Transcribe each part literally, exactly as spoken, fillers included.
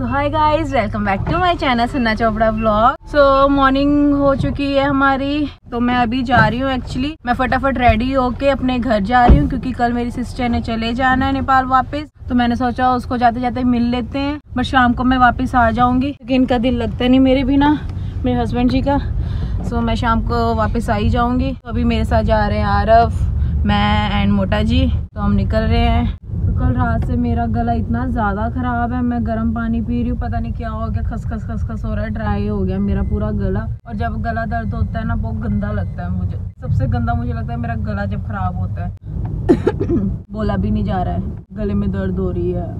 So hi guys, welcome back to my channel Sanna Chopra vlog. So morning हो चुकी है हमारी, तो मैं अभी जा रही हूँ। एक्चुअली मैं फटाफट रेडी होके अपने घर जा रही हूँ क्योंकि कल मेरी सिस्टर ने चले जाना है नेपाल वापस। तो मैंने सोचा उसको जाते जाते मिल लेते हैं, बट शाम को मैं वापस आ जाऊंगी क्योंकि इनका दिल लगता नहीं मेरे बिना, मेरे हस्बैंड जी का। सो मैं शाम को वापस आ ही जाऊंगी। तो अभी मेरे साथ जा रहे हैं आरव, मैं एंड मोटा जी। तो हम निकल रहे हैं। तो कल रात से मेरा गला इतना ज़्यादा ख़राब है, मैं गर्म पानी पी रही हूँ, पता नहीं क्या हो गया, खसखस खसखस हो रहा है, ड्राई हो गया मेरा पूरा गला। और जब गला दर्द होता है ना, बहुत गंदा लगता है मुझे। सबसे गंदा मुझे लगता है मेरा गला जब खराब होता है। बोला भी नहीं जा रहा है, गले में दर्द हो रही है।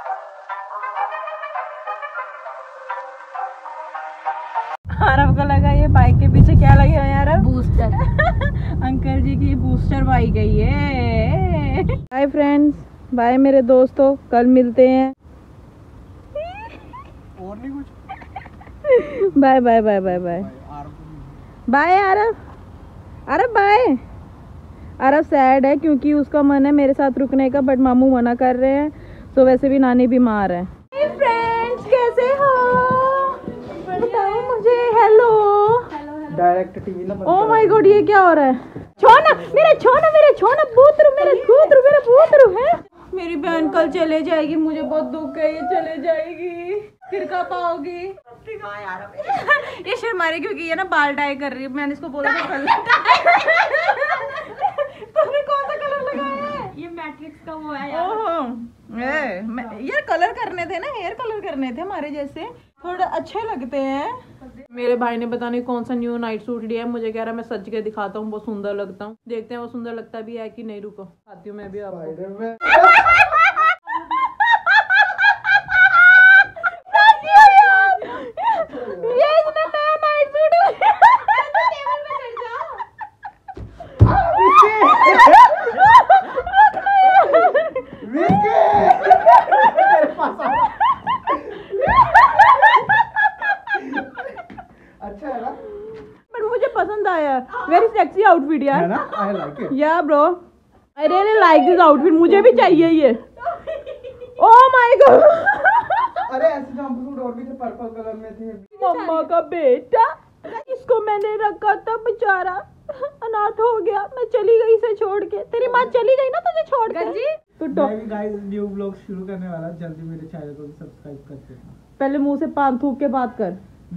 आरव को लगा ये बाइक के पीछे क्या लगे हुए यार, बूस्टर। अंकल जी की बूस्टर बाइक है ये। हाय फ्रेंड्स, बाय मेरे दोस्तों, कल मिलते हैं। और नहीं कुछ। Bye bye bye bye bye bye Aarav. Aarav bye. Aarav sad है क्योंकि उसका मन है मेरे साथ रुकने का, बट मामू मना कर रहे हैं। तो वैसे भी नानी बीमार है। हाय फ्रेंड्स, कैसे हो? बताओ मुझे। हेलो डायरेक्ट टीवी ना। ओह माय गॉड, ये क्या हो रहा है? छोना मेरे, छोना मेरे, छोना भूतरू मेरे, भूतरू मेरे, भूतरू है। मेरी बहन कल चले जाएगी, मुझे बहुत दुख है, ये चले जाएगी। फिर कब आओगी? ये शर्मा रही क्योंकि ये ना बाल डाई कर रही है। मैंने इसको बोला था कल। तुमने कौन सा कलर लगाया है? ये मैट्रिक्स का वो है यार। ओह यार, कलर करने थे ना, हेयर कलर करने थे हमारे जैसे, थोड़ा अच्छे लगते हैं। मेरे भाई ने पता नहीं कौन सा न्यू नाइट सूट लिया है, मुझे कह रहा है मैं सज के दिखाता हूँ, बहुत सुंदर लगता हूँ। देखते हैं वो सुंदर लगता भी है कि नहीं। रुको आती हूँ मैं भी आपको। अच्छा है ना, बट मुझे पसंद आया। वेरी सेक्सी आउटफिट यार, है ना? I like it. Yeah bro, I really like this outfit. मुझे भी चाहिए ये। Oh my god. अरे ऐसे जंपसूट और भी थे, पर्पल कलर में थे। मम्मा का बेटा, इसको मैंने रखा था, बेचारा अनाथ हो गया। मैं चली गई इसे छोड़ के। तेरी माँ चली गई ना तुझे छोड़ के। मैं भी गाइस न्यू व्लॉग शुरू करने वाला, जल्दी मेरे चैनल को भी सब्सक्राइब कर देना। पहले मुंह से पान थूक के बात कर।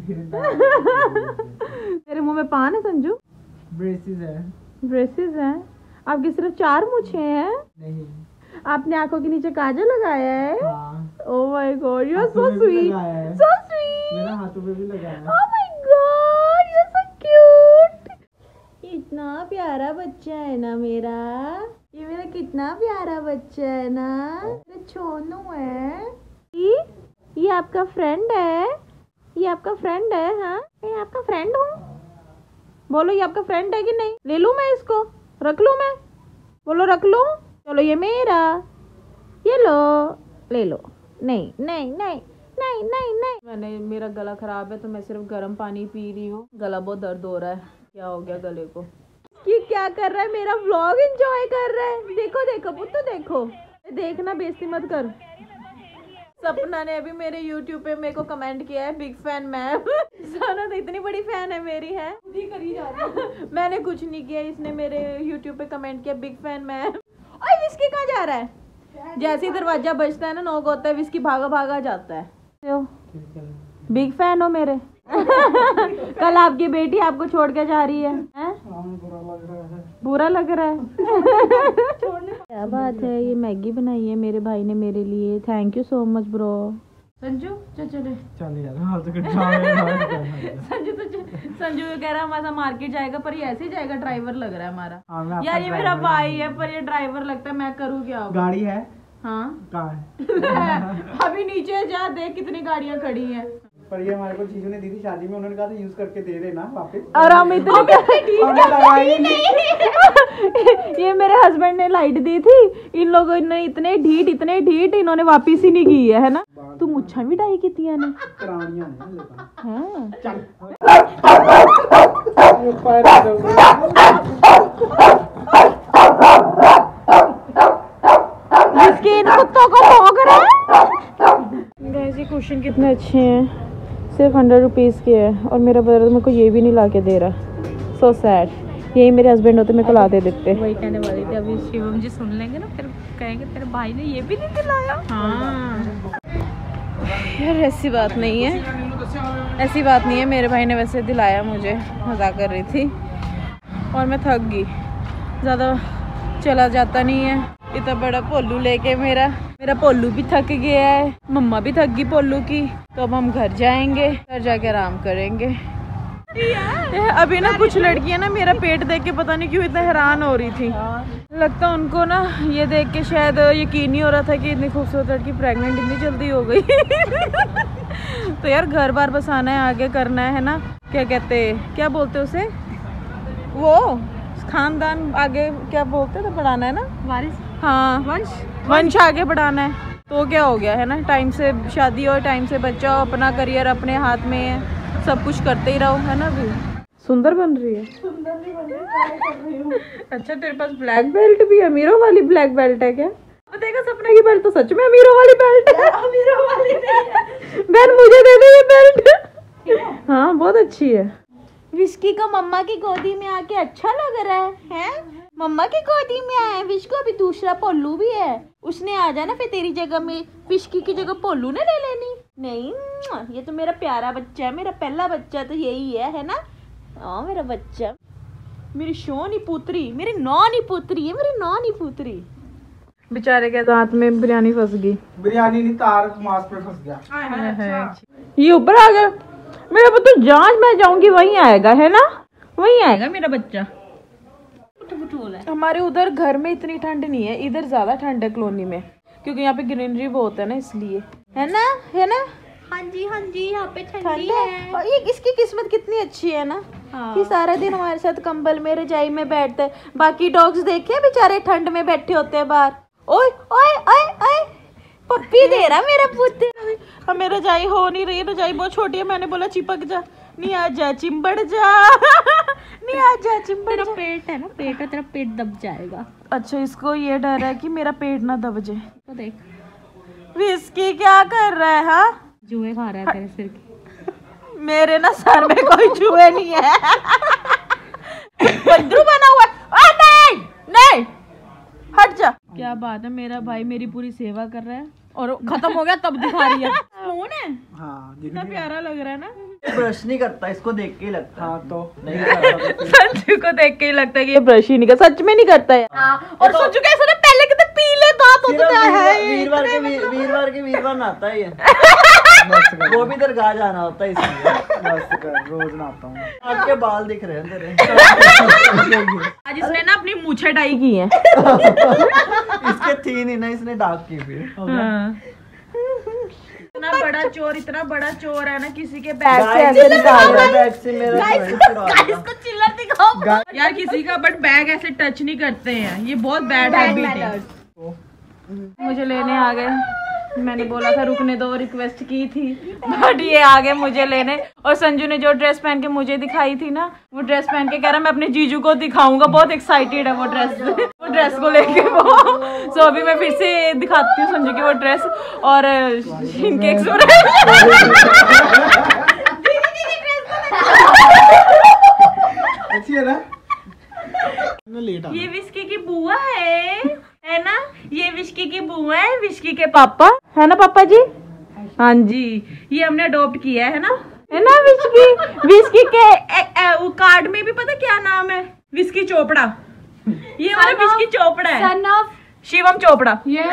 तेरे मुंह में पान है संजू? ब्रेसेस है। ब्रेसेस हैं? आपके सिर्फ चार मूछें हैं? नहीं, आपने आंखों के नीचे काजल लगाया है? हाँ। Oh my god, you are हाथों सो में भी स्वीट, लगाया है। So sweet. मेरा हाथों पे भी लगाया है। Oh my god, you are so cute. इतना प्यारा बच्चा है ना मेरा, ये मेरा कितना प्यारा बच्चा है ना, मेरा छोनू है। ये ये आपका फ्रेंड है? ये आपका फ्रेंड है? हाँ, मैं आपका फ्रेंड हूँ। बोलो ये आपका फ्रेंड है कि नहीं? ले लूँ मैं इसको, रख लूँ मैं? बोलो रख लूँ? चलो ये मेरा, ये लो, ले लो। नहीं नहीं नहीं नहीं नहीं नहीं। मैंने, मेरा गला खराब है तो मैं सिर्फ गर्म पानी पी रही हूँ। गला बहुत दर्द हो रहा है। क्या हो गया गले को? ये क्या कर रहा है? मेरा व्लॉग एंजॉय कर रहा है। देखो देखो पुत्तू, देखो। देखना, बेइज्जती मत कर। सपना ने अभी मेरे यूट्यूब पे मेरे को कमेंट किया है, बिग फैन मैम। सना तो इतनी बड़ी फैन है मेरी, है करी जा रही। मैंने कुछ नहीं किया, इसने मेरे यूट्यूब पे कमेंट किया, बिग फैन मैम। ओए विस्की कहाँ जा रहा है? जैसे ही दरवाजा बजता है ना, नॉक होता है, विस्की भागा भागा जाता है। बिग फैन हो मेरे। कल आपकी बेटी आपको छोड़ के जा रही है, है? बुरा लग रहा है। बुरा लग रहा है। क्या बात है? ये मैगी बनाई है मेरे भाई ने मेरे लिए, thank you so much bro. Sanju चल चले चल यार, हां तो कुछ संजू तो संजू कह रहा है हमारा मार्केट जाएगा, पर ये ऐसे ही जाएगा, ड्राइवर लग रहा है हमारा। हाँ, यार ये मेरा भाई है पर ये ड्राइवर लगता है, मैं करूँ क्या? गाड़ी है? हाँ कहाँ है? अभी नीचे जा, देख कितनी गाड़ियाँ खड़ी हैं। पर ये हमारे को चीजों ने दी थी शादी में, उन्होंने कहा था यूज करके दे देना वापस। और हम इतने ये मेरे हस्बैंड ने लाइट दी थी, इन लोगों ने इतने ढीठ इतने ढीठ इन्होंने वापिस ही नहीं की है, है ना? तू मुच्छा भी डाई की थी ने करानियां ने। हां चल इसके इन कुत्तों को भौंक रहा है। कुशन कितने अच्छे हैं, सिर्फ हंड्रेड रुपीज़ के है और मेरा ब्रदर मेरे को ये भी नहीं ला के दे रहा। So sad. यही मेरे हस्बैंड होते मेरे को ला दे देते। वही कहने वाली थी, अभी शिवम जी सुन लेंगे ना फिर कहेंगे तेरे भाई ने ये भी नहीं दिलाया। हाँ यार ऐसी बात नहीं है, ऐसी बात नहीं है। मेरे भाई ने वैसे दिलाया मुझे, मजाक कर रही थी। और मैं थक गई, ज़्यादा चला जाता नहीं है। इतना बड़ा पोलू लेके मेरा मेरा पोलू भी थक गया है, मम्मा भी थक गई पोलू की। तो अब हम घर जाएंगे, घर जाके आराम करेंगे। अभी ना कुछ लड़कियां ना मेरा पेट देख के पता नहीं क्यों इतना हैरान हो रही थी। लगता उनको ना ये देख के शायद यकीन नहीं हो रहा था कि इतनी खूबसूरत लड़की प्रेग्नेंट इतनी जल्दी हो गई। तो यार घर बार बसाना है, आगे करना है ना, क्या कहते क्या बोलते उसे, वो खानदान आगे क्या बोलते तो बढ़ाना है ना, वारिस, हाँ वंश वंश आगे बढ़ाना है। तो क्या हो गया है ना, टाइम से शादी और टाइम से बच्चा हो, अपना करियर अपने हाथ में है, सब कुछ करते ही रहो, है ना। भी सुंदर बन रही है, सुंदर भी बन रही है। अच्छा तेरे पास ब्लैक बेल्ट भी है, अमीरों वाली ब्लैक बेल्ट है क्या? देखा सपना की बेल्ट तो सच में अमीरों वाली बेल्ट है। अमीरों वाली बहन मुझे दे दे ये बेल्ट। हाँ बहुत अच्छी है। विस्की को मम्मा की गोदी में आके अच्छा लग रहा है, हैं? मम्मा की गोदी में आए विस्की, अभी दूसरा पोलू भी है, उसने आ जाना फिर तेरी जगह में विस्की की जगह पोलू ने ले लेनी। नहीं, ये तो मेरा प्यारा बच्चा है, मेरा पहला बच्चा तो यही है, है ना। हाँ मेरा बच्चा, मेरी शोनी पुत्री, मेरी नौनी पुत्री है, मेरी नौनी पुत्री। बेचारे के दांत में बिरयानी फंस गई। बिरयानी नहीं, तार मांस पे फंस गया। ये ऊपर आ गया मेरा पुत्र। जांच मैं जाऊंगी वहीं आएगा, है ना, वहीं आएगा मेरा बच्चा। हमारे उधर घर में इतनी ठंड नहीं है, इधर ज्यादा ठंड है कॉलोनी में, क्योंकि यहाँ पे ग्रीनरी बहुत है ना, इसलिए, है ना, है ना। हाँ जी हाँ जी, यहाँ पे ठंडी ठंड है। है। और ये इसकी किस्मत कितनी अच्छी है ना, हाँ। कि सारा दिन हमारे साथ कंबल में रजाई में बैठते हैं। बाकी डॉग्स देखे बेचारे ठंड में बैठे होते हैं बाहर। ओए ओए ओए ओए पप्पी दे रहा मेरा पुत्र। हमें रजाई हो नहीं रही, रजाई बहुत छोटी है। मैंने बोला चिपक जा, नहीं आ जा चिंबड़ जा। नहीं आ जा चिंबड़ तेरा जा। पेट है ना, पेट है तेरा, पेट दब जाएगा। अच्छा इसको ये डर है कि मेरा पेट ना दब जाए। तो देख विस्की क्या कर रहा है? हाँ जुए खा रहा है तेरे सिर की। मेरे ना सर में कोई जुए नहीं है। बंदरू बना हुआ है। नहीं नहीं हट जा। क्या बात है, मेरा भाई मेरी पूरी सेवा कर रहा है और खत्म हो गया तब दिखा रही है। कौन है? हाँ कितना प्यारा लग रहा है ना। ब्रश नहीं करता, इसको देख के ही लगता है। हाँ तो नहीं करता। संजू को देख के ही लगता है कि ये ब्रश ही नहीं कर, सच में नहीं करता है। हाँ, और संजू कैसे ना पहले कितने पीले दांत होते थे। है वीरवार के वीर- वीरवार के वीरवार नहाता है ये। वो भी दरगाह जाना होता है इसलिए। बस कर, रोज नहाता हूँ। आपके बाल दिख रहे हैं तेरे। आज इसने ना अपनी मूछें डाई की है। इसके थी नहीं ना, इसने डाक की फिर। हाँ। इतना बड़ा चोर, इतना बड़ा चोर है ना, किसी के बैग से ऐसे निकाल रहा है। बैग से मेरा घड़ी चुरा लिया। चिल्लर दिखाओ यार, किसी का बट बैग ऐसे टच नहीं करते हैं, ये बहुत बैड हैबिट है। मुझे लेने आ गए, मैंने बोला था रुकने दो, रिक्वेस्ट की थी, बट ये आ गए मुझे लेने। और संजू ने जो ड्रेस पहन के मुझे दिखाई थी ना, वो ड्रेस पहन के कह रहा मैं अपने जीजू को दिखाऊंगा। बहुत एक्साइटेड है वो ड्रेस वो ड्रेस को लेके वो। सो so, अभी मैं फिर से दिखाती हूँ संजू की वो ड्रेस और इनके अच्छी है ना। लेट आ ये विस्की की बुआ है, है ना, ये विस्की की बुआ है, विस्की के पापा, है ना पापा जी। हाँ जी, ये हमने अडॉप्ट किया है ना, है ना विस्की। विस्की के ए, ए, वो कार्ड में भी पता क्या नाम है, विस्की चोपड़ा। ये हमारा विस्की चोपड़ा है, सन ऑफ शिवम चोपड़ा।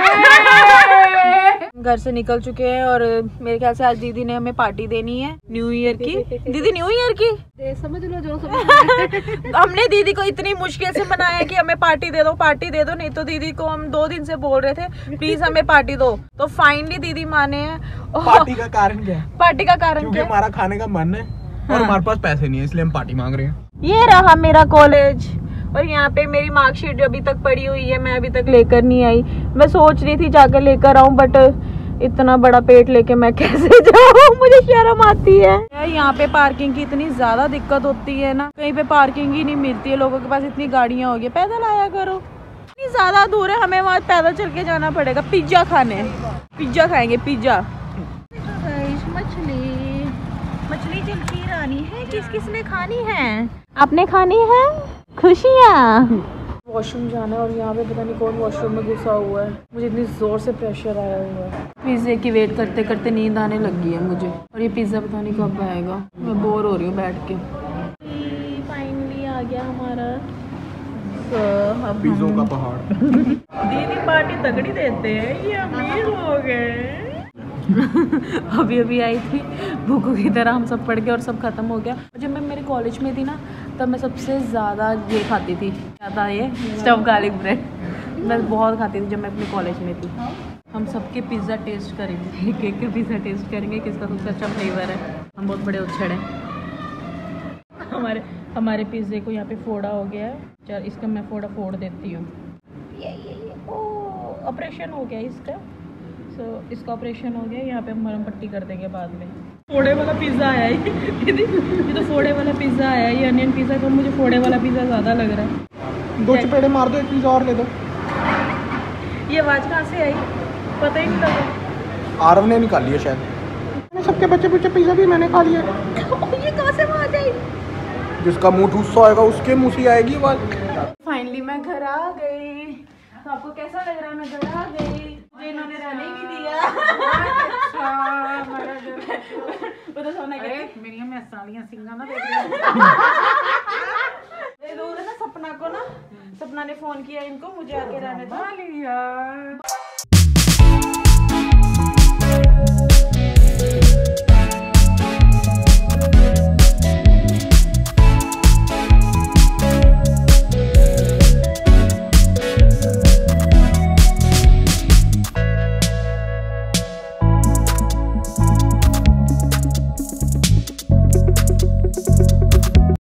घर से निकल चुके हैं और मेरे ख्याल से आज दीदी ने हमें पार्टी देनी है न्यू ईयर की। दीदी न्यू ईयर की समझ लो जो समझ। हमने दीदी को इतनी मुश्किल से मनाया कि हमें पार्टी दे दो, पार्टी दे दो, नहीं तो दीदी को हम दो दिन से बोल रहे थे प्लीज हमें पार्टी दो, तो फाइनली दीदी माने हैं। पार्टी का कारण क्या है? पार्टी का कारण क्योंकि क्या? हमारा खाने का मन है और हमारे पास पैसे नहीं है, इसलिए हम पार्टी मांग रहे हैं। ये रहा मेरा कॉलेज और यहाँ पे मेरी मार्कशीट जो अभी तक पड़ी हुई है, मैं अभी तक लेकर नहीं आई। मैं सोच रही थी जाकर लेकर आऊं, बट इतना बड़ा पेट लेके मैं कैसे जाऊं, मुझे शर्म आती है। यहाँ पे पार्किंग की इतनी ज्यादा दिक्कत होती है ना, कहीं पे पार्किंग ही नहीं मिलती है, लोगों के पास इतनी गाड़ियां हो गई। पैदल आया करो, इतनी ज्यादा दूर है, हमें वहाँ पैदल चल के जाना पड़ेगा पिज्जा खाने। पिज्जा खाएंगे पिज्जा। किस किसने खानी है? आपने खानी है खुशियाँ? वॉशरूम जाना है और यहाँ पे पता नहीं कौन वॉशरूम में घुसा हुआ है। मुझे इतनी ज़ोर से प्रेशर आया हुआ है। पिज़्ज़े की वेट करते करते नींद आने लगी है मुझे, और ये पिज़्ज़ा पता नहीं कब आएगा। मैं बोर हो रही हूँ बैठ के। फाइनली आ गया हमारा पिज़्ज़ों का पहाड़। दीदी पार्टी तगड़ी देते हैं, ये अमीर हो गए। अभी अभी आई थी भूखों की तरह, हम सब पढ़ के और सब खत्म हो गया। जब मैं मेरे कॉलेज में थी ना तब मैं सबसे ज़्यादा ये खाती थी, क्या था ये, स्टफ गार्लिक ब्रेड। मैं बहुत खाती थी जब मैं अपने कॉलेज में थी। हम सबके पिज़्ज़ा टेस्ट करेंगे, एक एक के पिज़्ज़ा टेस्ट करेंगे किसका सबसे अच्छा फ्लेवर है। हम बहुत बड़े उछड़ हैं। हमारे हमारे पिज़्ज़े को यहाँ पे फोड़ा हो गया है। चल इसका मैं फोड़ा फोड़ देती हूँ। ये ये ये ओ ऑपरेशन हो गया इसका। सो so, इसका ऑपरेशन हो गया। यहाँ पे हम मरहम पट्टी कर देंगे बाद में। फोड़े वाला पिज़्ज़ा आया है ये तो फोड़े वाला पिज़्ज़ा आया है। ये अनियन पिज़्ज़ा तो मुझे फोड़े वाला पिज़्ज़ा ज़्यादा लग रहा है। दो चपेड़े मार दो, एक पिज़्ज़ा और ले दो। ये आवाज़ कहाँ से आई पता ही नहीं लगा। आरव ने निकाल लिया शायद। मैंने सबके बच्चे बच्चे पिज़्ज़ा भी मैंने खा लिया। ये कहाँ से वहाँ जाए? जिसका मुंह ठूस सा होगा उसके मुंह से आएगी आवाज़। फाइनली मैं घर आ गई। तो आपको कैसा लग रहा है? मैं घर आ गई, इन्होंने रहने ही नहीं दिया। वो तो सोना कहती मेरी मैं सालियां सिंगा ना देख रही ना सपना को ना, सपना ने फोन किया इनको मुझे आके रहने दो।